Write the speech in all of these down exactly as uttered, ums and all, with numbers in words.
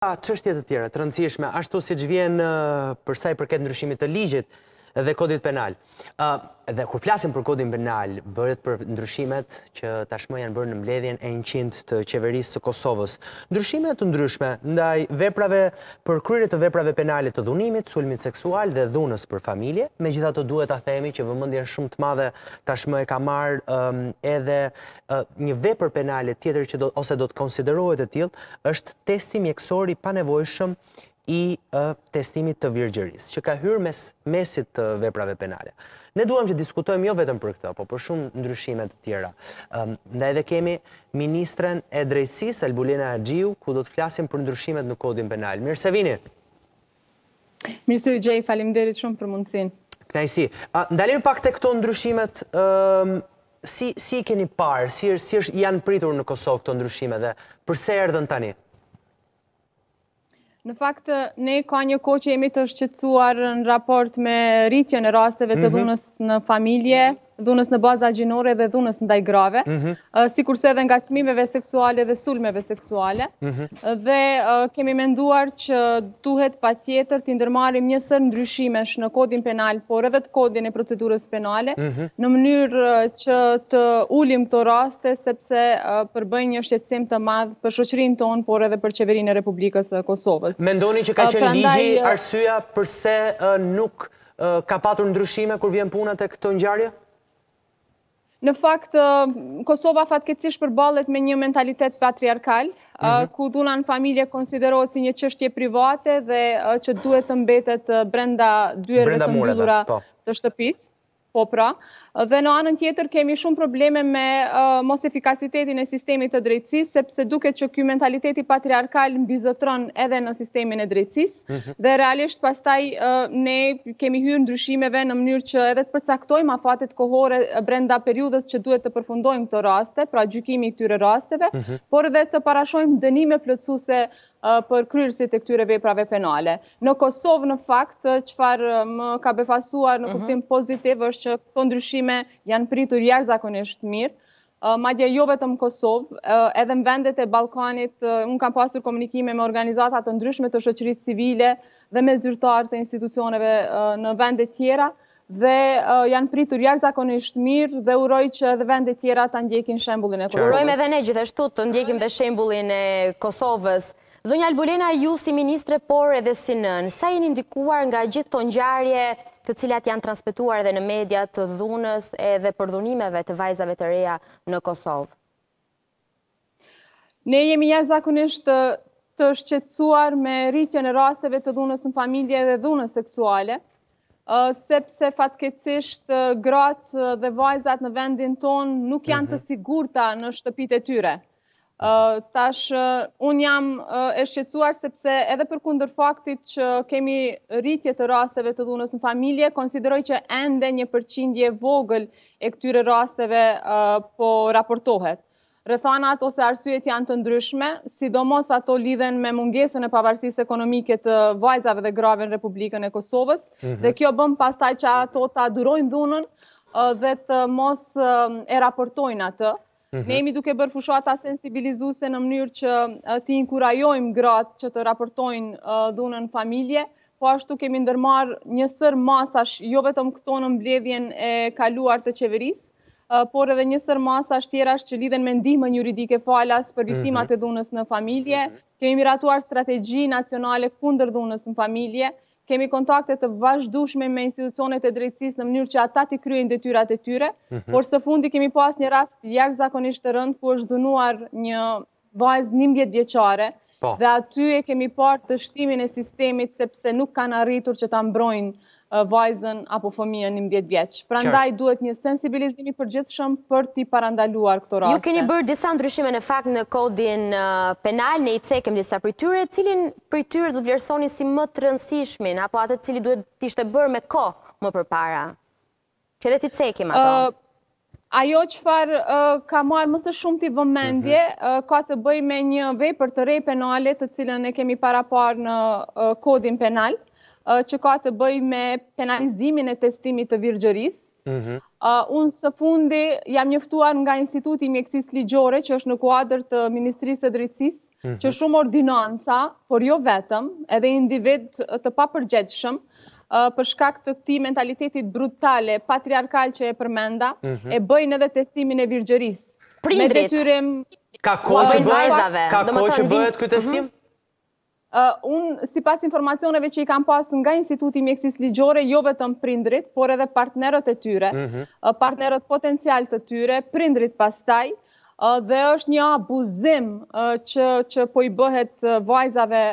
çështje të tjera të rëndësishme, ashtu siç vjen për sa i përket ndryshimit të ligjit dhe kodit penal. Dhe kur flasim për kodin penal, bëhet për ndryshimet që tashmë janë bërë në mbledhjen e njëqind të qeverisë së Kosovës. Ndryshime të ndryshme ndaj veprave për kryerje të veprave penale të dhunimit, sulmit seksual dhe dhunës për familje. Megjithatë duhet ta themi që vëmendjen shumë të madhe tashmë e ka marrë um, edhe uh, një vepër penale tjetër që do, ose do të konsiderohet e tillë është testi mjekësor i panevojshëm i uh, testimit të virgjërisë, që ka hyrë mes mesit të veprave penale. Ne duam që diskutojmë jo vetëm për këtë, po për shumë ndryshime të tjera. Um, ndaj edhe kemi ministren e drejtësisë, Elbulina Haxhiu, ku do të flasim për ndryshimet në kodin penal. Mirë se vini. Mirë se u gjej, faleminderit shumë për mundësinë. Kënaqësi. Uh, Ndalim pak te këto ndryshimet, um, si si keni parë, si, si janë pritur në Kosovë këto ndryshime dhe pse erdhën tani? Në fakt, ne ka një kohë që jemi të shqetësuar në raport me rritjen e rasteve të dhunës në familje, dhunës në baza gjinore dhe dhunës ndaj grave, mm -hmm. uh, sikurse edhe ngacmimeve seksuale dhe sulmeve seksuale. Mm -hmm. Dhe uh, kemi menduar që duhet patjetër të ndërmarrim një sër ndryshimesh në kodin penal, por edhe të kodin e procedurës penale, mm -hmm. në mënyrë uh, që të ulim këto raste, sepse uh, përbëjnë një shqetësim të madh për shoqërinë tonë, por edhe për qeverinë e Republikës së Kosovës. Mendoni që ka qenë uh, ligji uh, arsyeja pse uh, nuk uh, ka patur ndryshime kur vjen puna tek këto ngjarje? Në fakt, Kosova fatkeqësisht përballet me një mentalitet patriarkal, mm-hmm. ku dhuna në familje konsiderohet si një çështje private dhe që duhet të mbetet brenda dyerve të mbyllura të shtëpisë. Po pra, dhe në anën tjetër kemi shumë probleme me uh, mos efikasitetin e sistemit të drejtësisë, sepse duket që ky mentaliteti patriarkal mbizotron edhe në sistemin e drejtësisë, mm-hmm. dhe realisht pastaj uh, ne kemi hyrë ndryshimeve në mënyrë që edhe të përcaktojmë afatet kohore brenda periudhës që duhet të përfundojmë këto raste, pra gjykimi i këtyre rasteve, mm-hmm. por edhe të parashojmë dënime plotësuese për kryerësit e këtyre veprave penale. Në Kosovë, në fakt, çfarë më ka befasuar në kuptim pozitiv është që këto ndryshime janë pritur jashtëzakonisht mirë. Madje jo vetëm Kosovë, edhe në vendet e Ballkanit, unë kam pasur komunikime me organizata të ndryshme të shoqërisë civile dhe me zyrtarë të institucioneve në vende tjera, dhe uh, janë pritur jashtëzakonisht mirë dhe uroj që edhe vendet tjera ta ndjekin shembullin e Kosovës. Urojmë edhe ne gjithashtu të ndjekim dhe shembullin e Kosovës. Zonja Elbulina, ju si ministre, por edhe si nën, sa jeni ndikuar nga gjithë këto ngjarje të cilat janë transmetuar edhe në media të dhunës edhe përdhunimeve të vajzave të reja në Kosovë? Ne jemi jashtëzakonisht të, të shqetësuar me rritjen e rasteve të dhunës në familje dhe dhunës seksuale, uh, sepse fatkeqësisht uh, gratë dhe vajzat në vendin tonë nuk janë të sigurta në shtëpitë e tyre. Uh, tash, uh, unë jam uh, e shqetësuar sepse edhe për kundër faktit që kemi rritje të rasteve të dhunës në familje, konsideroj që ende një përqindje vogël e këtyre rasteve uh, po raportohet. Rrethanat ose arsyet janë të ndryshme, sidomos ato lidhen me mungesën e pavarësisë ekonomike të vajzave dhe grave në Republikën e Kosovës, mm-hmm. dhe kjo bën pastaj që ato ta durojnë dhunën uh, dhe të mos uh, e raportojnë atë. Ne jemi duke bërë fushata sensibilizuese në mënyrë që të inkurajojmë gratë që të raportojnë dhunën në familje, po ashtu kemi ndërmarrë një sër masash, jo vetëm këto në mbledhjen e kaluar të qeverisë, por edhe një sër masash tjera që lidhen me ndihmën juridike falas për viktimat e dhunës në familje. Kemi miratuar strategji nacionale kundër dhunës në familje. Kemi kontakte të vazhdueshme me institucionet e drejtësisë në mënyrë që ata të kryejnë detyrat e tyre, mm-hmm. por së fundi kemi pas një rast jashtëzakonisht të rënd ku është dhunuar një vajzë njëmbëdhjetë vjeçare, po. Dhe aty e kemi parë të shtimin e sistemit sepse nuk kanë arritur që ta mbrojnë vajzën apo fëmijën njëmbëdhjetë vjeç. Prandaj duhet një sensibilizim i përgjithshëm për t'i parandaluar këto raste. Ju keni bërë disa ndryshime në fakt në kodin penal, ne i cekem disa prej tyre, cilin prej tyre do të vlerësoni si më të rëndësishmin apo atë cili duhet të ishte bërë me kohë më përpara? Që dhe t'i cekim ato. Uh, ajo çfarë uh, ka marrë më së shumti vëmendje uh, ka të bëjë me një vepër të re penale, të cilën e kemi paraparë në uh, kodin penal, që ka të bëj me penalizimin e testimit të virgjërisë, mm-hmm. Unë së fundi jam njoftuar nga Instituti Mjekësisë Ligjore, që është në kuadër të Ministrisë së Drejtësisë, që shumë ordinanca, por jo vetëm, edhe individ të papërgjegjshëm, për shkak të këtij mentalitetit brutale, patriarkal që e përmenda, e bëjnë edhe testimin e virgjërisë. Prindrit. Ka kohë që bëhet ky testim? Unë, si pas informacioneve që i kam pas nga Instituti Mjekësisë Ligjore, jo vetëm prindrit, por edhe partnerët e tyre, partnerët potencial të tyre, prindrit pastaj, dhe është një abuzim që po i bëhet vajzave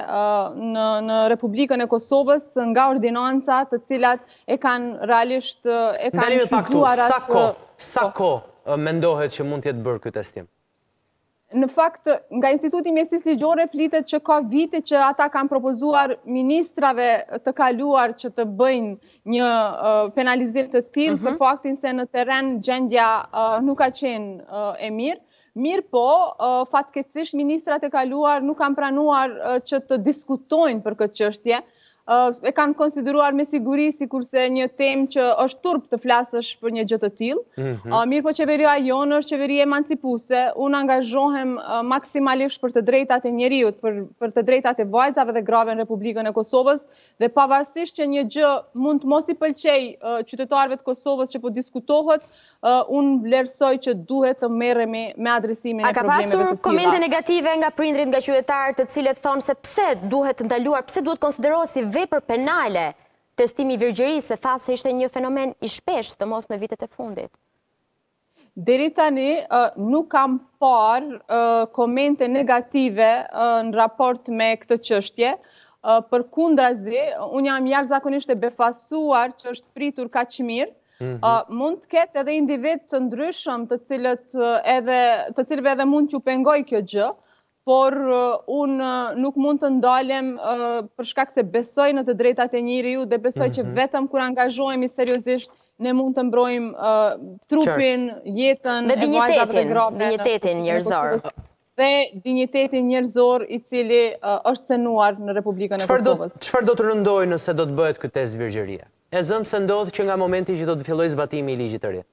në Republikën e Kosovës nga ordinanca të cilat e kanë realisht e kanë shfrytzuar atë. Sa kohë mendohet që mund t'jetë bërë ky testim? Në fakt, nga Instituti Mjekësisë Ligjore flitet që ka vite që ata kanë propozuar ministrave të kaluar që të bëjnë një penalizim të tillë për faktin se në terren gjendja nuk ka qenë e mirë. Mirë po, fatkeqësisht ministrat e kaluar nuk kanë pranuar që të diskutojnë për këtë çështje. E kanë konsideruar me siguri si kurse një temë që është turp të flasësh për një gjë të tillë. Mirë po qeveria jonë është qeveri emancipuese, unë angazhohem maksimalisht për të drejtat e njeriut, për të drejtat e vajzave dhe grave në Republikën e Kosovës, dhe pavarësisht që një gjë mund të mos i pëlqej qytetarëve të Kosovës që po diskutohet, unë vlerësoj që duhet të merremi me adresimin e problemeve të tilla. A ka pasur komente negative nga prindrit, nga qytetarët, të cilët thonë se pse duhet ndaluar, pse duhet konsiderohet si vepër penale testimi i virgjërisë, se tha se ishte një fenomen i shpesh, të mos në vitet e fundit? Deri tani nuk kam parë komente negative në raport me këtë çështje. Përkundrazi, unë jam jashtëzakonisht e befasuar që është pritur kaq mirë. Mund të ketë edhe individ të ndryshëm të cilët edhe të cilëve edhe mund t'ju pengoj kjo gjë, por unë nuk mund të ndalem për shkak se besoj në të drejtat e njeriut dhe besoj që vetëm kur angazhohemi seriozisht ne mund të mbrojmë trupin, jetën e vajzave dhe grave. Dinjitetin njerëzor. Dhe dinjitetin njerëzor i cili është cenuar në Republikën e Kosovës. Çfarë do të rëndojë nëse do të bëhet ky test virgjërie? E zëmë se ndodhë që nga momenti që do të filloj zbatimi i ligjit të ri?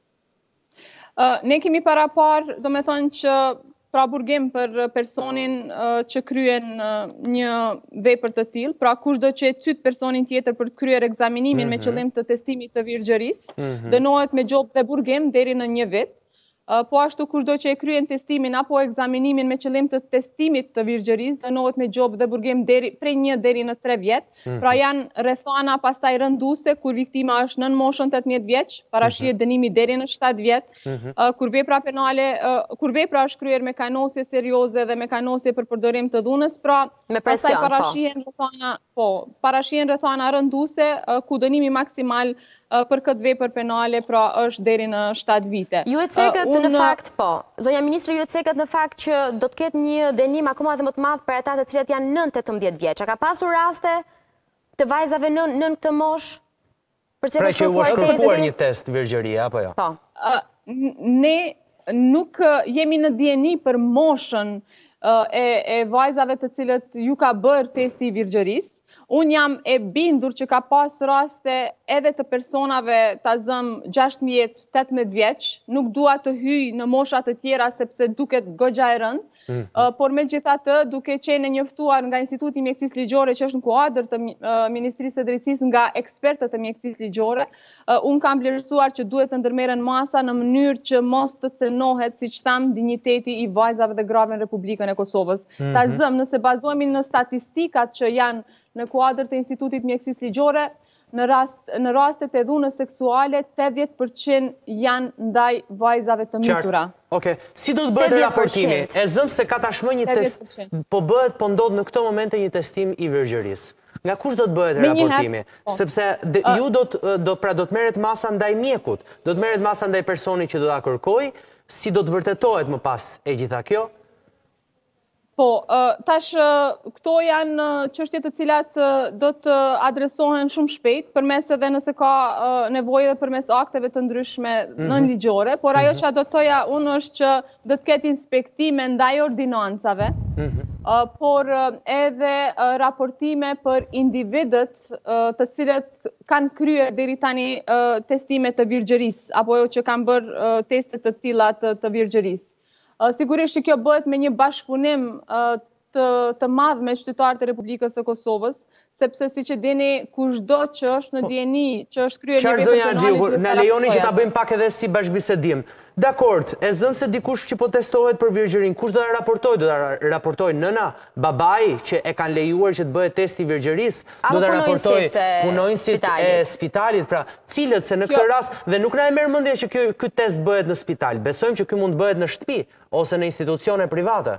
Ne kemi para parë, do me thonë që pra burgim për personin që kryen një vepër të tillë, pra kushdo që e cyt personin tjetër për të kryer ekzaminimin me qëllim të testimit të virgjërisë, dënohet me gjobë dhe burgim deri në një vit. Po ashtu kushdo që e kryen testimin apo ekzaminimin me qëllim të testimit të virgjërisë, dënohet me gjobë dhe burgim prej një deri në tre vjet. Pra janë rrethana pastaj rënduese kur viktima është nën moshën tetëmbëdhjetë vjeç, parashihet dënimi deri në shtatë vjet. Kur vepra penale, kur vepra është kryer me kanosje serioze dhe me kanosje për përdorim të dhunës, pra pastaj parashihen rrethana, po, parashihen rrethana rënduese ku dënimi maksimal për këtë vepër penale, pra është deri në shtatë vite. Ju e cekët në fakt, po, zonja Ministre, ju e cekët në fakt që do të ketë një dënim akoma dhe më të madh për ata të cilat janë nën tetëmbëdhjetë vjeç. A ka pasur raste të vajzave nën këtë moshë? Pra që u është kërkuar një test virgjërie, apo jo? Po. Ne nuk jemi në dieni për moshën e vajzave të cilët ju ka bërë testi i virgjërisë. Unë jam e bindur që ka pas raste edhe të personave ta zëm gjashtëmbëdhjetë tetëmbëdhjetë vjeç, nuk dua të hyj në mosha të tjera sepse duket goxha e rëndë, por megjithatë duke qenë njoftuar nga Instituti Mjekësisë Ligjore që është në kuadër të Ministrisë së Drejtësisë nga ekspertët e mjekësisë ligjore, unë kam vlerësuar që duhet të ndërmerren masa në mënyrë që mos të cenohet, siç tham, dinjiteti i vajzave dhe grave në Republikën e Kosovës. Ta zëm, nëse bazohemi në statistikat që janë në kuadër të Institutit Mjekësisë Ligjore, në rastet e dhunës seksuale, tetëdhjetë përqind janë ndaj vajzave të mitura. Oke, si do të bëhet raportimi? E zëm se ka tashmë një test, po bëhet, po ndodh në këto momente një testim i virgjërisë. Nga kush do të bëhet raportimi? Sepse ju do të merret masa ndaj mjekut, do të merret masa ndaj personit që do ta kërkoj, si do të vërtetohet më pas e gjitha kjo? Po, tash këto janë çështje të cilat do të adresohen shumë shpejt, përmes edhe nëse ka nevojë edhe përmes akteve të ndryshme nënligjore, por ajo që do të thoja unë është që do të ketë inspektime ndaj ordinancave, por edhe raportime për individët të cilët kanë kryer deri tani testime të virgjërisë, apo që kanë bërë teste të tilla të virgjërisë. Sigurisht që kjo bëhet me një bashkëpunim të, të madh me qytetarët e Republikës së Kosovës, sepse siç e dini, kushdo që është në dieni që është kryer një vepër penale, na lejoni që ta bëjmë pak edhe si bashkëbisedim. Dakord, e zëm se dikush që po testohet për virgjërinë, kush do ta raportojë? Do ta raportojë nëna, babai që e kanë lejuar që të bëhet testi virgjërisë, do ta raportojë punonësit e spitalit, pra cilët se në këtë rast dhe nuk na e merr mendje që ky ky test bëhet në spital. Besojmë që ky mund të bëhet në shtëpi ose në institucione private.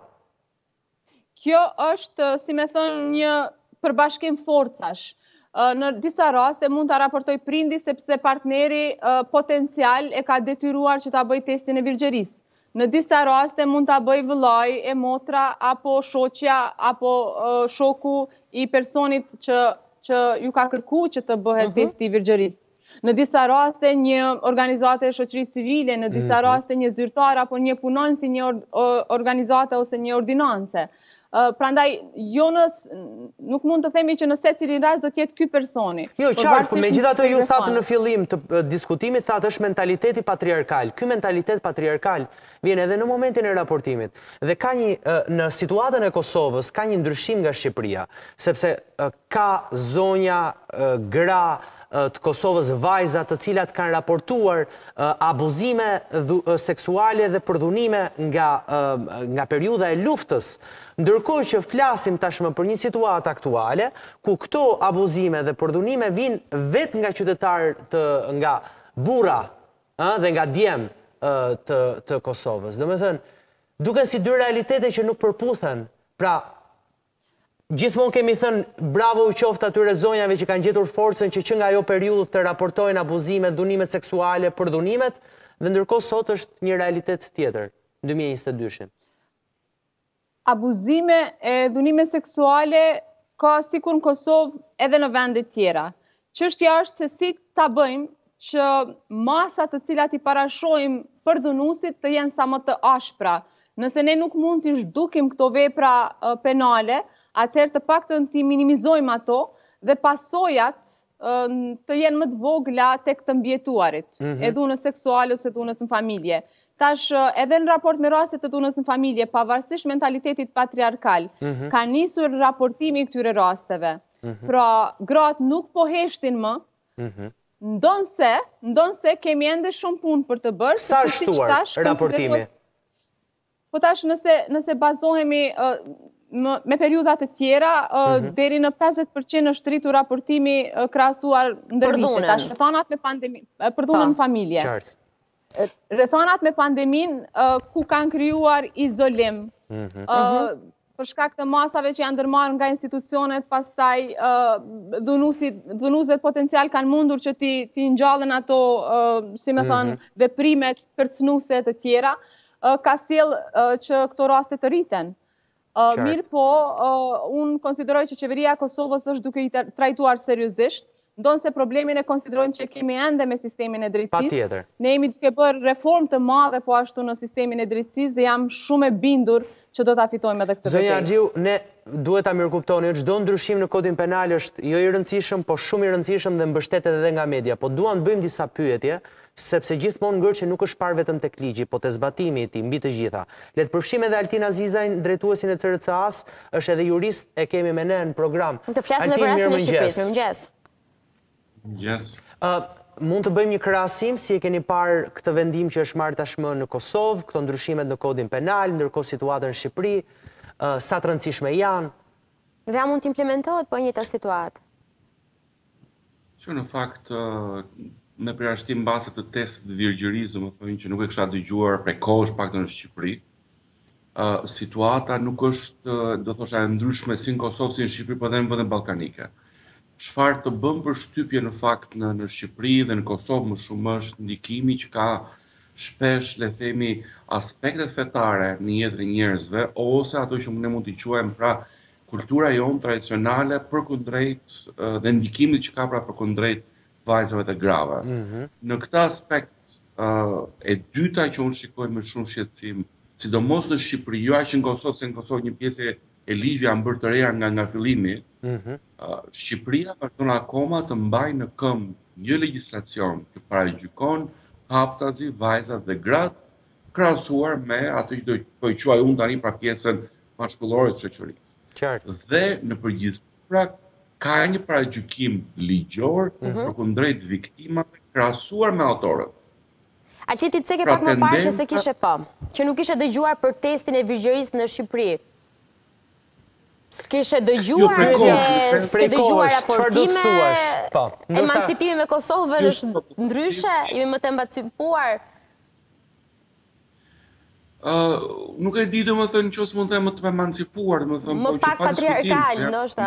Kjo është, si me thënë, një përbashkim forcash. Në disa raste mund të raportoj prindi sepse partneri potencial e ka detyruar që ta bëj testin e virgjërisë. Në disa raste mund të bëj vëllai, e motra, apo shoqja, apo shoku i personit që, që ju ka kërku që të bëhet testi i virgjërisë. Në disa raste një organizate e shoqërisë civile, në disa raste një zyrtar apo një punonjës si një organizate ose një ordinance. Prandaj, jo nuk mund të themi që në secilin rast do të jetë ky personi. Jo, qartë, por megjithatë ju thatë në fillim të diskutimit, thatë është mentaliteti patriarkal. Ky mentalitet patriarkal vjen edhe në momentin e raportimit. Dhe ka një, në situatën e Kosovës, ka një ndryshim nga Shqipëria, sepse ka zonja, gra të Kosovës, vajza të cilat kanë raportuar abuzime seksuale dhe përdhunime nga, nga periudha e luftës, ndërkohë që flasim tashmë për një situatë aktuale, ku këto abuzime dhe përdhunime vinë vetë nga qytetarë të, nga burra dhe nga djem të, të Kosovës. Do me thënë, duken si dy realitete që nuk përputhen, pra gjithmonë kemi thënë bravo u qoftë atyre zonjave që kanë gjetur forcën që që nga ajo periudhë të raportojnë abuzimet, dhunimet seksuale, përdhunimet, dhe ndërkohë sot është një realitet tjetër, në dy mijë e njëzet e dy. Abuzime e dhunime seksuale ka sikur në Kosovë edhe në vendet tjera. Çështja është se si ta bëjmë që masat të cilat i parashojmë për dhunuesit të jenë sa më të ashpra. Nëse ne nuk mund të zhdukim këto vepra penale, atëherë të paktën të minimizojmë ato dhe pasojat të jenë më të vogla tek të mbjetuarit, e dhunës seksuale ose dhunës në familje. Tash, edhe në raport me rastet të dhunës në familje, pavarësisht mentalitetit patriarkal, ka nisur raportimi këtyre rasteve. Pra, gratë nuk po heshtin më, ndonse, ndonse kemi ende shumë punë për të bërë. Sa shtuar raportimi? Po tash, nëse, nëse bazohemi me periudat e tjera, deri në pesëdhjetë përqind është rritur raportimi krahasuar ndër vite. Tash, rrethanat me pandemi, për dhunën në familje. Rrethanat me pandemin ku kanë krijuar izolim, për shkak të masave që janë ndërmarrë nga institucionet, pastaj dhunuesit potencial kanë mundur që ti ngjallen ato, si me thënë, veprimet kërcënuese të tjera, ka sjellë që këto raste të rriten. Mirë po, unë konsideroj që qeveria e Kosovës është duke i trajtuar seriozisht, ndonse problemin e konsiderojmë që kemi ende me sistemin e drejtësisë. Ne jemi duke bërë reformë të madhe po ashtu në sistemin e drejtësisë dhe jam shumë e bindur që do ta fitojmë edhe këtë betejë. Zonja Axhiu, ne duhet ta mirëkuptoni, çdo ndryshim në kodin penal është jo i rëndësishëm, po shumë i rëndësishëm dhe mbështetet edhe nga media. Po duam të bëjmë disa pyetje, sepse gjithmonë ngër që nuk është parë vetëm tek ligji, po te zbatimi i tij mbi të gjitha. Le të përfshijmë edhe Altin Azizajn, drejtuesin e C R C A-s, është edhe jurist, e kemi me ne në program. Të flasim për rastin e Shqipërisë. Mirëmëngjes. Mirëmëngjes. Mund të bëjmë një krahasim si e keni parë këtë vendim që është marrë tashmë në Kosovë, këto ndryshimet në kodin penal, ndërkohë situata në Shqipëri, sa të rëndësishme janë? Dhe a mund të implementohet po njëjta situatë? Që në fakt me përjashtim base të testit të virgjërisë, më thonë që nuk e kisha dëgjuar prekosh paktën në Shqipëri. Situata nuk është, do thosha, e ndryshme si në Kosovë, si në Shqipëri, por edhe në vendet ballkanike. Çfarë të bëm për shtypje në fakt në, në Shqipëri dhe në Kosovë më shumë është ndikimi që ka shpesh, le themi, aspektet fetare në jetën e njerëzve, ose ato që ne mund t'i quajmë pra kultura jonë tradicionale përkundrejt dhe ndikimit që ka pra përkundrejt vajzave të grave. Në këtë aspekt, e dyta që unë shikoj me shumë shqetësim, sidomos në Shqipëri, jo aq në Kosovë, se në Kosovë një pjesë e ligjit janë bërë të reja nga nga fillimi, Shqipëria vazhdon akoma të mbajë në këmbë një legjislacion që paragjykon haptazi, vajzat dhe gratë, krahasuar me atë që do po i quaj unë tani pra pjesën mashkullore të shoqërisë. Dhe në përgjithësi pra ka një paragjykim ligjor përkundrejt viktimave krahasuar me autorët. Altiti Ceke pak më parë që se kishe pa, që nuk ishe dëgjuar për testin e virgjërisë në Shqipëri. S'kishe dëgjuar, s'ke dëgjuar raportime, emancipimi me Kosovën është ndryshe, jemi më të emancipuar. Nuk e di dhe më thënë që mund të më të emancipuar, më pak patriarkal, ndoshta.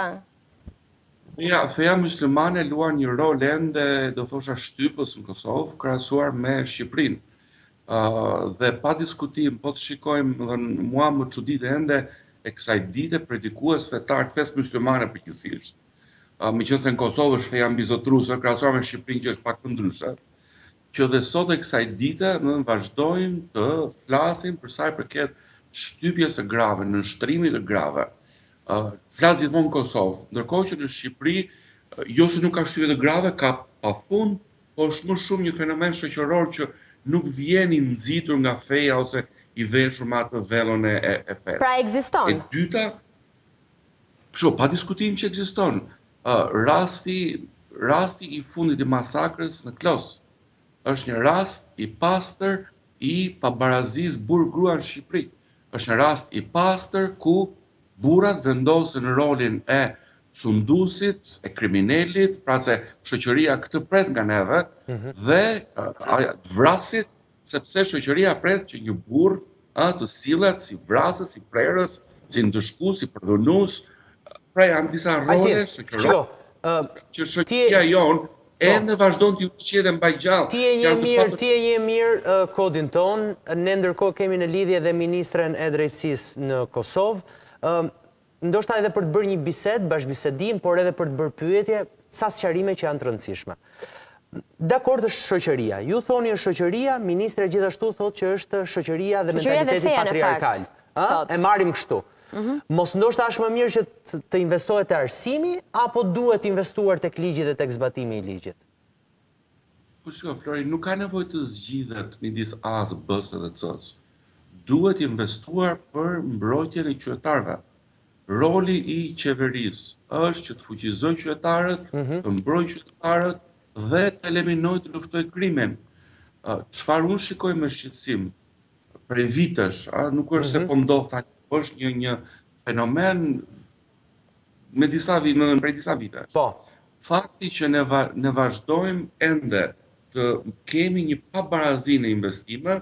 Ja, feja muslimane luan një rol ende, do thosha shtypës në Kosovë, krahasuar me Shqipërinë. Dhe pa diskutim, po të shikojmë, dhe mua më çudit ende e kësaj dite predikues fetar të fesë muslimane përgjithsisht. Meqense në Kosovë është feja mbizotruese, krahasuar me Shqipërinë që është pak të ndryshe, që dhe sot e kësaj dite në vazhdojnë të flasin për sa i përket shtypjes së grave, në nështrimit të grave. Flas gjithmonë në Kosovë, ndërkohë që në Shqipëri, jo se nuk ka shtypje të grave, ka pafund, po është më shumë një fenomen shoqëror që nuk vjen i nxitur nga feja ose i veshur me atë vellon e fesë. Pra ekziston. E dyta, kështu, pa diskutim që ekziston. Rasti, rasti i fundit i masakrës në Klos është një rast i pastër i pabarazisë burr-grua në Shqipëri. Është një rast i pastër ku burrat vendosen në rolin e sundusit, e kriminalit, pra se shoqëria këtë pret nga neve, dhe vrasit, sepse shoqëria pret që një burr të sillet si vrasës, si prerës, si ndëshkues, si përdhunus, pra janë disa role shoqërore që shoqëria jonë ende vazhdon t'ju ushqej dhe mbaj gjallë. Ti e një mirë, ti e një mirë kodin ton, ne ndërkohë kemi në lidhje dhe ministren e drejtësisë në Kosovë. Ndoshta edhe për të bërë një bisedë, bashkëbisedim, por edhe për të bërë pyetje, sa sqarime që janë të rëndësishme. Dakord është shoqëria. Ju thoni është shoqëria, ministre gjithashtu thotë që është shoqëria dhe mentaliteti patriarkal. E marrim kështu. Mos ndoshta është më mirë që të investohet te arsimi, apo duhet investuar tek ligji dhe tek zbatimi i ligjit? Po shiko, Flori, nuk ka nevojë të zgjidhet midis A-s, B-s dhe C-s. Duhet investuar për mbrojtjen e qytetarëve. Roli i qeverisë është që të fuqizojë qytetarët, të mbrojë qytetarët dhe të eliminojë të luftojë krimin. Çfarë unë shikoj me shqetësim prej vitesh, nuk është se po ndodh tani, është një një fenomen me disa vite, prej disa vitesh. Po. Fakti që ne ne vazhdojmë ende të kemi një pabarazi në investime.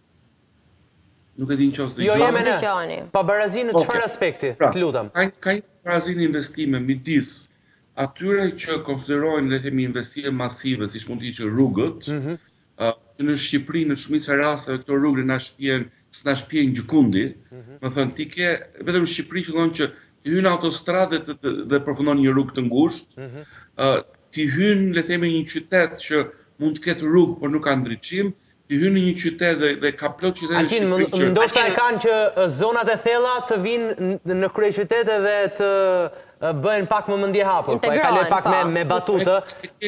Nuk e di nëse do Jo, jemi ne. Pabarazi në çfarë aspekti? Të lutem. Ka një pabarazi në investime midis atyre që konsiderojnë, le të themi, investime masive, siç mund të ishte rrugët, që në Shqipëri në shumicën e rasteve këto rrugë na shpihen, s'na shpihen gjikundi. Do thënë ti ke vetëm në Shqipëri fillon që ti hyn autostradë dhe përfundon një rrugë të ngushtë. Ti hyn, le të themi, një qytet që mund të ketë rrugë, por nuk ka ndriçim. Ti hyn në një qytet dhe ka plot qytete në Shqipëri që... Altin, ndoshta e kanë që zonat e thella të vinë në kryeqytete dhe të bëhen pak më mendje hapur, po e kaloj pak me batutë.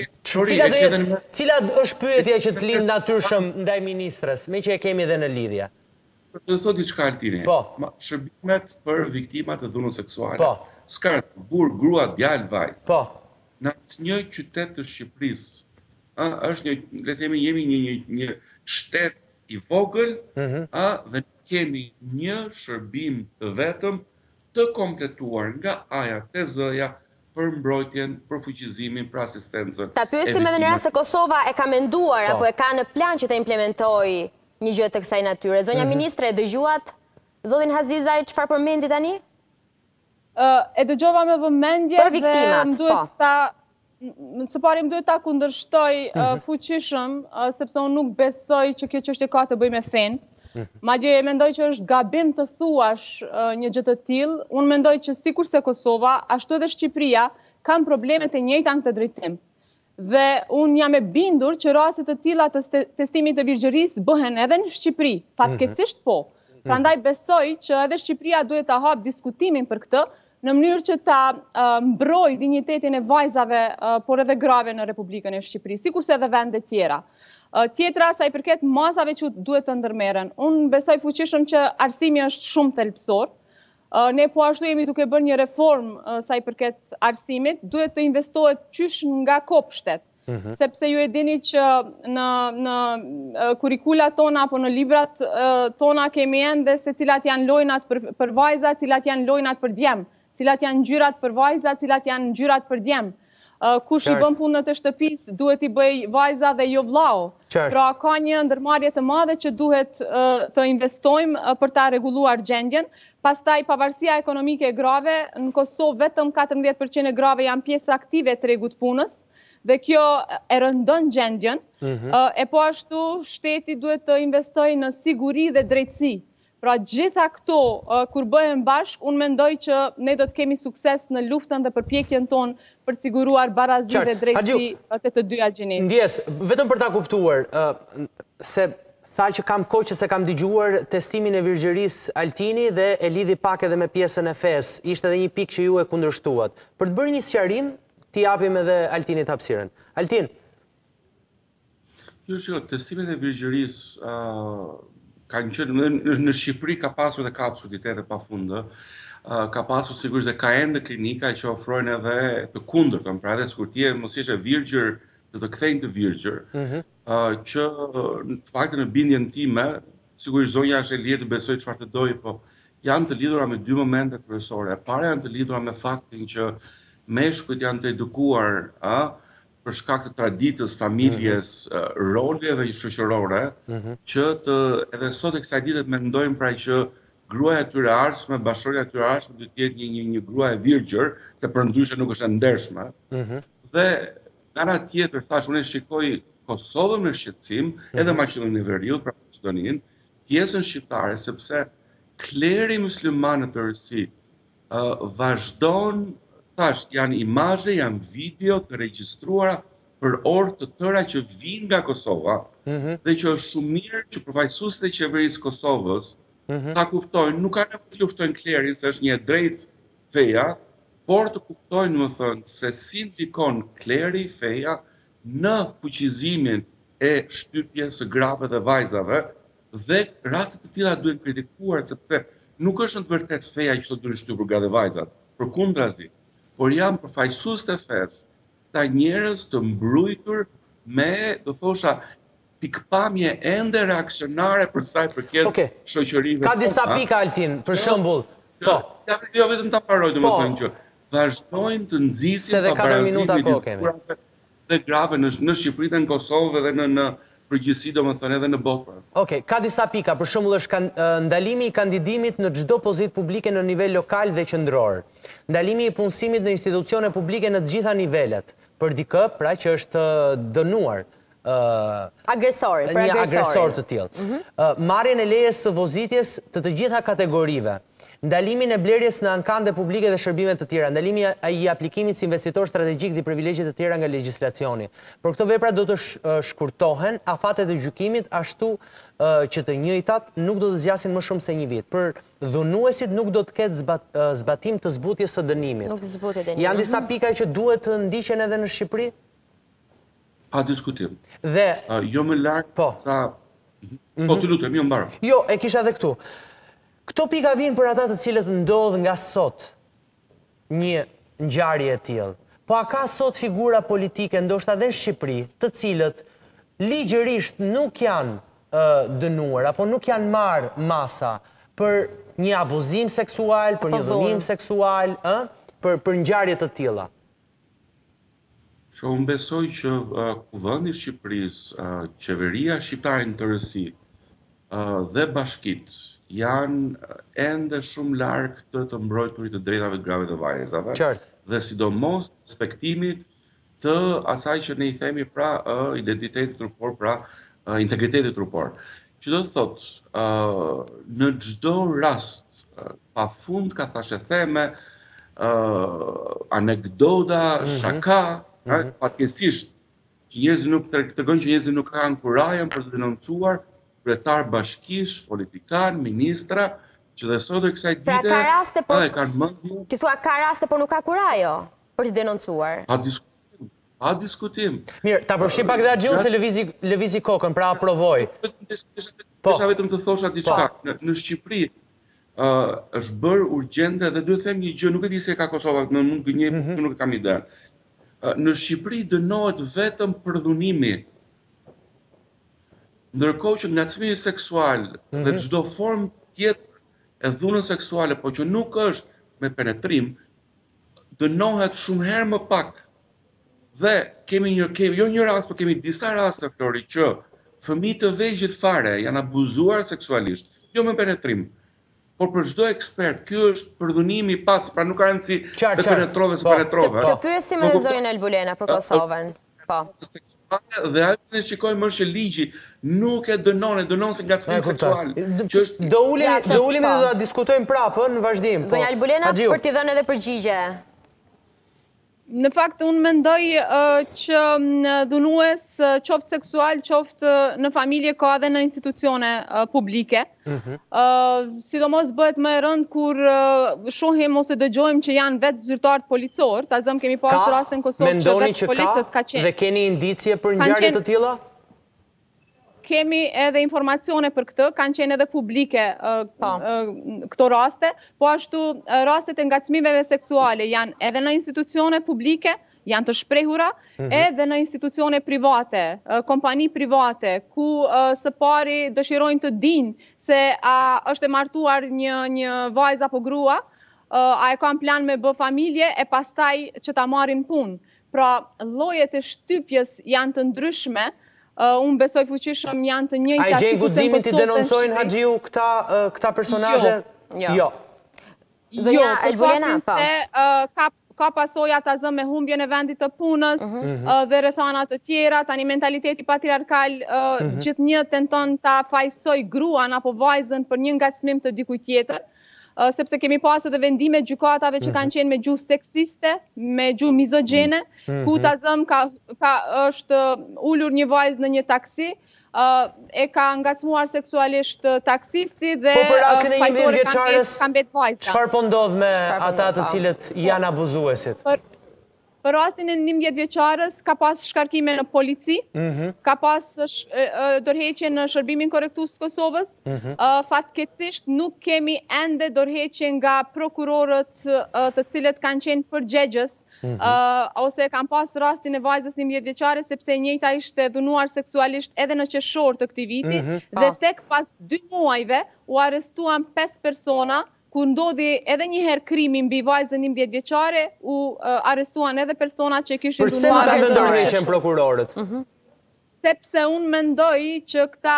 Cila është pyetja që të lind natyrshëm ndaj ministres, me që e kemi edhe në lidhje? Për të thotë diçka Altini. Po. Shërbimet për viktimat e dhunës seksuale. Po. S'ka burr, grua, djalë, vajzë. Po. Në asnjë qytet të Shqipërisë, është një, le të themi, jemi një një shtet i vogël, dhe kemi një shërbim të vetëm të kompletuar nga A-ja te Z-ja për mbrojtjen, për fuqizimin, për asistencën. Ta pyesim edhe në rast se Kosova e ka menduar apo e ka në plan që të implementojë një gjë të kësaj natyre. Zonja ministre, e dëgjuat zotin Hazizaj çfarë përmendi tani? E dëgjova me vëmendje dhe më duhet ta Së pari më duhet ta kundërshtoj fuqishëm, sepse unë nuk besoj që kjo çështje ka të bëjë me fen. Madje mendoj që është gabim të thuash një gjë të tillë. Unë mendoj që sikurse Kosova, ashtu edhe Shqipëria kanë probleme të njëjta në këtë drejtim. Dhe unë jam e bindur që raste të tilla të testimit të virgjërisë bëhen edhe në Shqipëri, fatkeqësisht po. Prandaj besoj që edhe Shqipëria duhet ta hap diskutimin për këtë, në mënyrë që ta mbrojë dinjitetin e vajzave, por edhe grave në Republikën e Shqipërisë, sikurse edhe vende tjera. Tjetra, sa i përket masave që duhet të ndërmerren, unë besoj fuqishëm që arsimi është shumë thelbësor. Ne po ashtu jemi duke bërë një reformë sa i përket arsimit, duhet të investohet qysh nga kopshtet, sepse ju e dini që në kurikulat tona apo në librat tona kemi ende se cilat janë lojnat për vajza, cilat janë lojnat për djem, cilat janë ngjyrat për vajza, cilat janë ngjyrat për djem. Kush i bën punën të shtëpisë duhet i bëj vajza dhe jo vllau. Pra ka një ndërmarrje të madhe që duhet të investojmë për ta rregulluar gjendjen. Pastaj pavarësia ekonomike e grave, në Kosovë vetëm katërmbëdhjetë përqind e grave janë pjesë aktive të tregut punës dhe kjo e rëndon gjendjen. E po ashtu shteti duhet të investojë në siguri dhe drejtësi. Pra gjitha këto, kur bëhen bashk, unë mendoj që ne do të kemi sukses në luftën dhe përpjekjen tonë për të siguruar barazi dhe drejtësi të të dyja gjinit. Ndjes, vetëm për ta kuptuar, se tha që kam kohë që se kam dëgjuar testimin e virgjërisë Altini dhe e lidhi pak edhe me pjesën e fesë. Ishte edhe një pikë që ju e kundërshtuat. Për të bërë një sqarim, t'i japim edhe Altinit hapësirën. Altin. Jo, shiko, testimet e virgjërisë kanë qenë në Shqipëri ka pasur dhe ka absurditete pafundë. Ka pasur sigurisht dhe ka ende klinika që ofrojnë edhe të kundërtën, pra edhe sikur ti je mos ishe virgjër, të të kthejnë të virgjër, që në faktën në bindjen time, sigurisht zonja është e lirë të besoj çfarë të dojë, po janë të lidhura me dy momente kryesore. E para janë të lidhura me faktin që meshkujt janë të edukuar për shkak të traditës, familjes, roleve shoqërore, që të edhe sot e kësaj dite mendojmë pra që gruaja e tyre ardhshme, bashkëria e tyre ardhshme duhet të jetë një një një grua e virgjër, se përndryshe nuk është e ndershme. Dhe nga ana tjetër thash, unë e shikoj Kosovën me shqetësim, edhe Maqedoninë e Veriut, pra Maqedoninë, pjesën shqiptare, sepse kleri muslimanë të rësi vazhdon. Thash, janë imazhe, janë video të regjistruara për orë të tëra që vinë nga Kosova dhe që është shumë mirë që përfaqësuesit e qeverisë Kosovës ta kuptojnë, nuk ka nevojë të luftojnë klerin se është një e drejtë feja, por të kuptojnë, më thënë, se si ndikon kleri, feja në fuqizimin e shtypjes së grave dhe vajzave dhe rastet të tilla duhen kritikuar sepse nuk është në të vërtetë feja që do të shtypur gratë dhe vajzat, përkundrazi. Por janë përfaqësues të fesë, ta njerëz të mbrujtur me, do thosha, pikpamje ende reaksionare për sa i përket shoqërive. Ka disa pika Altin, për shembull. Po. Jo vetëm ta paroj, domethënë që vazhdojnë të nxisin pabarazimin dhe grave në Shqipëri dhe në Kosovë dhe në përgjithësi, domethënë edhe në botë. Okej, ka disa pika, për shembull është ndalimi i kandidimit në çdo pozitë publike në nivel lokal dhe qendror. Ndalimi i punësimit në institucione publike në të gjitha nivelet, për dikë, pra që është dënuar. Agresori, për një agresor të tillë. Marrjen e lejes së vozitjes të të gjitha kategorive. Ndalimin e blerjes në ankande publike dhe shërbime të tjera, ndalimi i aplikimit si investitor strategjik dhe privilegje të tjera nga legjislacioni. Për këto vepra do të shkurtohen afatet e gjykimit, ashtu që të njëjtat nuk do të zgjasin më shumë se një vit. Për dhunuesit nuk do të ketë zbatim të zbutjes së dënimit. Nuk zbutet dënimi. Janë disa pika që duhet të ndiqen edhe në Shqipëri? Pa diskutim. Dhe jo më lart sa po të lutem, jo mbaro. Jo, e kisha edhe këtu. Këto pika vinë për ata të cilët ndodh nga sot një ngjarje e tillë. Po a ka sot figura politike, ndoshta edhe në Shqipëri, të cilët ligjërisht nuk janë dënuar apo nuk janë marrë masa për një abuzim seksual, për një dhunim seksual, për ngjarje të tilla? Që unë besoj që Kuvendi i Shqipërisë, qeveria shqiptare në tërësi dhe bashkitë janë ende shumë larg të të mbrojturit të drejtave të grave dhe vajzave, dhe sidomos respektimit të asaj që ne i themi pra identiteti trupor, pra integriteti trupor. Që do të thotë, në çdo rast, pa fund ka thashe theme, anekdota, shaka, fatkeqësisht që njerëzit nuk tregojnë që njerëzit nuk kanë kurajën për të denoncuar kryetar bashkish, politikan, ministra, që dhe sot e kësaj dite, pra ka raste, por kanë mendje. Ti thua ka raste, por nuk ka kurajo për të denoncuar. Pa diskutim, pa diskutim. Mirë, ta përfshi pak dhe Axhiun se lëvizi lëvizi kokën, pra aprovoj. Desha vetëm të thosha diçka. Në Shqipëri është bërë urgjente dhe duhet të them një gjë, nuk e di se ka Kosova, në mund gënjej, nuk e kam iden. Në Shqipëri dënohet vetëm përdhunimi. Ndërkohë që ngacmimi seksual dhe çdo formë tjetër e dhunës seksuale, po që nuk është me penetrim, dënohet shumë herë më pak. Dhe kemi një, kemi, jo një rast, po kemi disa raste, Flori, që fëmijë të vegjël fare janë abuzuar seksualisht, jo me penetrim. Por për çdo ekspert, ky është përdhunimi pas, pra nuk ka rëndësi të penetrove se penetrove. Të pyesim edhe zonjën Elbulena për Kosovën. Po. Dhe ajo që ne shikojmë është që ligji nuk e dënon, e dënon se ngacmim seksual. Do ulemi do ulemi dhe ta diskutojmë prapë në vazhdim. Zonja Elbulena, për t'i dhënë edhe përgjigje. Në fakt, unë mendoj që dhunues qoftë seksual, qoftë në familje, ka edhe në institucione publike. Sidomos bëhet më e rënd kur shohim ose dëgjojmë që janë vetë zyrtarët policor, ta zëm kemi pas raste në Kosovë që vetë policët ka qenë. Dhe keni indicje për ngjarje të tilla? Kemi edhe informacione për këtë, kanë qenë edhe publike këto raste, po ashtu rastet e ngacmimeve seksuale janë edhe në institucione publike, janë të shprehura, edhe në institucione private, kompani private, ku së pari dëshirojnë të dinë se a është e martuar një vajzë apo grua, a e kanë plan me bë familje, e pastaj që ta marrin punë. Pra, llojet e shtypjes janë të ndryshme. Unë besoj fuqishëm janë të njëjta. A i gjenë guximin të denoncojnë Axhiu këta personazhe? Jo. Zonja Elbulena, po. Ka pasoja ta zëm me humbjen e vendit të punës dhe rrethana të tjera, tani mentaliteti patriarkal gjithnjë tenton ta fajsoj gruan apo vajzën për një ngacmim të dikujt tjetër. Sepse kemi pas edhe vendime gjykatave që kanë qenë me gjuhë seksiste, me gjuhë mizogjene, ku ta zëm ka është ulur një vajzë në një taksi, e ka ngacmuar seksualisht taksisti dhe fajtore ka mbet vajza. Çfarë po ndodh me ata të cilët janë abuzuesit? Për rastin e njëmbëdhjetë vjeçarës ka pas shkarkime në polici, ka pas dorëheqje në shërbimin korrektues të Kosovës. Fatkeqësisht nuk kemi ende dorëheqje nga prokurorët të cilët kanë qenë përgjegjës, ose kanë pas rastin e vajzës njëmbëdhjetë vjeçare, sepse e njëjta ishte dhunuar seksualisht edhe në qershor të këtij viti, dhe tek pas dy muajve u arrestuan pesë persona. Kur ndodhi edhe një herë krimi mbi vajzën njëmbëdhjetë vjeçare, u arrestuan edhe persona që kishin dhunuar. Përse nuk kanë ndërheqen prokurorët? Sepse unë mendoj që këta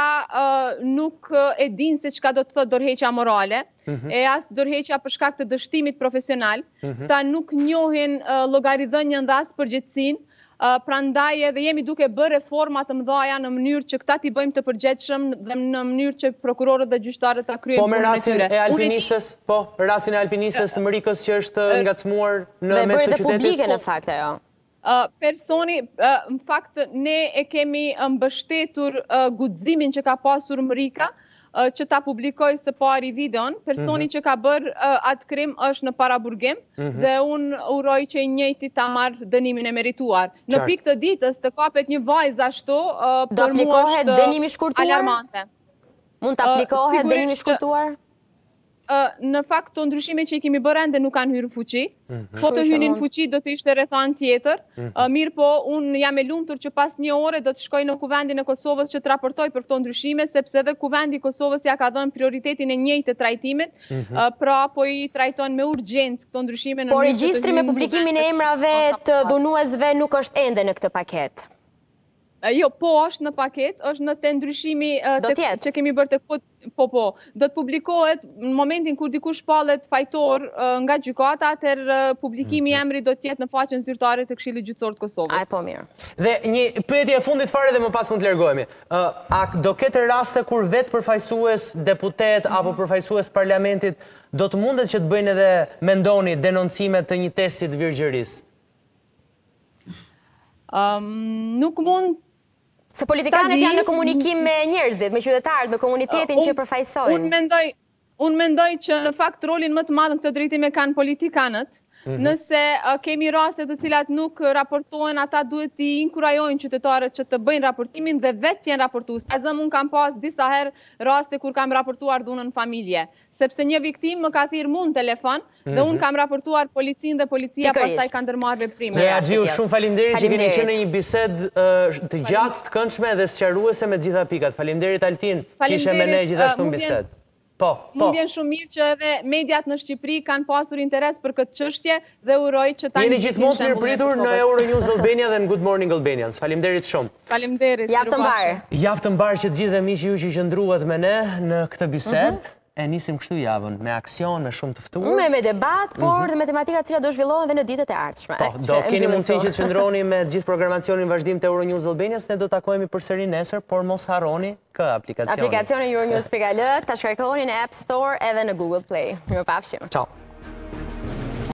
nuk e dinë se çka do të thotë dorëheqja morale, e as dorëheqja për shkak të dështimit profesional. Këta nuk njohin llogaridhënien dhe as përgjegjësinë. Prandaj edhe jemi duke bërë reforma të mëdha në mënyrë që këta t'i bëjmë të përgjegjshëm dhe në mënyrë që prokurorët dhe gjyqtarët ta kryejnë punën e tyre. Po me rastin e alpinistës, po, rastin e alpinistës Mërikës që është ngacmuar në mes të qytetit. Dhe bërë dhe publike në fakt ajo. Personi, në fakt, ne e kemi mbështetur guximin që ka pasur Mërika, që ta publikoj së pari videon. Personi që ka bërë atë krim është në paraburgim dhe unë uroj që i njëjti ta marrë dënimin e merituar. Në pikë të ditës të kapet një vajzë ashtu, për mua është alarmante. Mund të aplikohet dënimi shkurtuar? Në fakt, të ndryshime që i kemi bërë ende nuk kanë hyrë në fuqi. Po të hynin në fuqi do të ishte rrethan tjetër. Mirë po, unë jam e lumtur që pas një ore do të shkoj në Kuvendin e Kosovës që të raportoj për këto ndryshime, sepse edhe Kuvendi i Kosovës ja ka dhënë prioritetin e njëjtë të trajtimit, pra po i trajton me urgjencë këto ndryshime. Por regjistri me publikimin e emrave të dhunuesve nuk është ende në këtë paketë. Jo, po është në paket, është në të ndryshimi që kemi bërë të kod, po po, do të publikohet në momentin kur dikush shpallet fajtor nga gjykata, atër publikimi i emrit do të jetë në faqen zyrtare të Këshillit Gjyqësor të Kosovës. Aj, po mirë. Dhe një pyetje e fundit fare dhe më pas mund të largohemi. A do ketë raste kur vetë përfaqësues deputet apo përfaqësues parlamentit do të mundet që të bëjnë edhe mendoni denoncime të një testi të virgjërisë? Nuk mund. Se politikanët janë në komunikim me njerëzit, me qytetarët, me komunitetin që përfaqësojnë. Unë mendoj, unë mendoj që në fakt rolin më të madh në këtë drejtim e kanë politikanët. Nëse kemi raste të cilat nuk raportojnë, ata duhet t'i inkurajojnë qytetarët që të bëjnë raportimin dhe vetë jenë raportues. Azëm unë kam pas disa herë raste kur kam raportuar dhunën në familje, sepse një viktim më ka thirrë mua në telefon dhe unë kam raportuar policinë dhe policia pastaj ka ndërmarrë veprime. Dhe Axhiu, shumë faleminderit që keni qenë në një bisedë të gjatë, të këndshme dhe sqaruese me të gjitha pikat. Faleminderit Altin që ishe me ne gjithashtu në bisedë. Më vjen shumë mirë që edhe mediat në Shqipëri kanë pasur interes për këtë çështje dhe uroj që ta jeni gjithmonë të mirëpritur në Euronews Albania dhe në Good Morning Albanians. Faleminderit shumë. Faleminderit. Javë të mbarë. Javë të mbarë që të gjithë miqtë ju që qëndruat me ne në këtë bisedë. E nisim kështu javën, me aksion, me shumë të ftuar. Me me debat, por dhe me tematika të cilat do zhvillohen dhe në ditët e ardhshme. Po, do keni mundësinë që të qëndroni me gjithë programacionin vazhdim të Euronews Albanias, ne do takohemi përsëri nesër, por mos harroni kë aplikacionin. Aplikacionin Euronews pikë al, ta shkarkoni në App Store edhe në Google Play. Mirupafshim. Ciao.